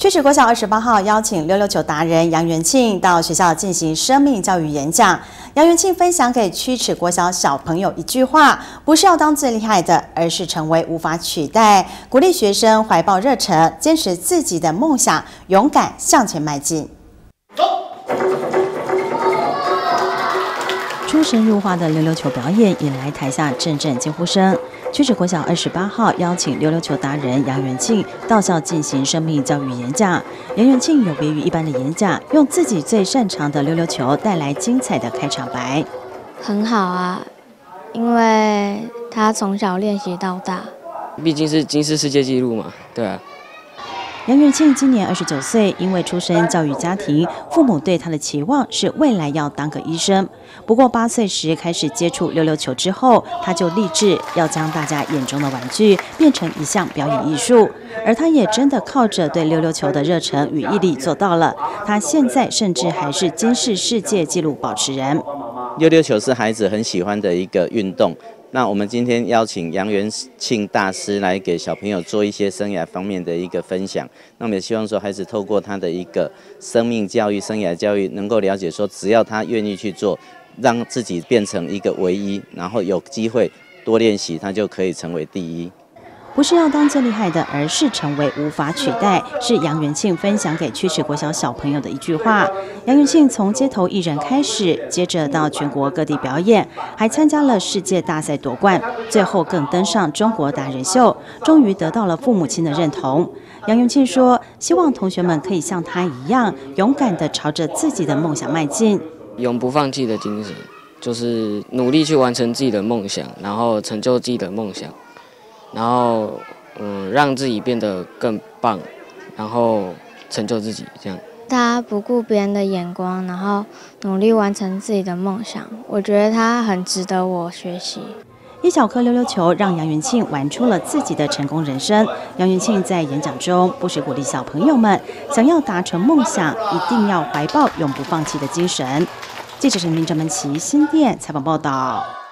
曲池国小28号邀请溜溜球达人杨元庆到学校进行生命教育演讲。杨元庆分享给曲池国小小朋友一句话：不是要当最厉害的，而是成为无法取代。鼓励学生怀抱热忱，坚持自己的梦想，勇敢向前迈进。出神入化的溜溜球表演引来台下阵阵惊呼声。曲池国小28号邀请溜溜球达人杨元庆到校进行生命教育演讲。杨元庆有别于一般的演讲，用自己最擅长的溜溜球带来精彩的开场白。 很好啊，因为他从小练习到大， 毕竟是吉尼斯世界纪录嘛，对啊。 杨元庆今年29岁，因为出身教育家庭，父母对他的期望是未来要当个医生。不过8岁时开始接触溜溜球之后，他就立志要将大家眼中的玩具变成一项表演艺术，而他也真的靠着对溜溜球的热忱与毅力做到了。他现在甚至还是金氏世界纪录保持人。 溜溜球是孩子很喜欢的一个运动。那我们今天邀请杨元庆大师来给小朋友做一些生涯方面的一个分享。那我们也希望说，孩子透过他的一个生命教育、生涯教育，能够了解说，只要他愿意去做，让自己变成一个唯一，然后有机会多练习，他就可以成为第一。 不是要当最厉害的，而是成为无法取代，是杨元庆分享给曲池国小小朋友的一句话。杨元庆从街头艺人开始，接着到全国各地表演，还参加了世界大赛夺冠，最后更登上中国达人秀，终于得到了父母亲的认同。杨元庆说，希望同学们可以像他一样，勇敢地朝着自己的梦想迈进， 永不放弃的精神，就是努力去完成自己的梦想，然后成就自己的梦想。然后，让自己变得更棒，然后成就自己，这样。 他不顾别人的眼光，然后努力完成自己的梦想。我觉得他很值得我学习。 一小颗溜溜球让杨元庆玩出了自己的成功人生。杨元庆在演讲中不时鼓励小朋友们，想要达成梦想，一定要怀抱永不放弃的精神。记者陈明、郑文琪新店采访报道。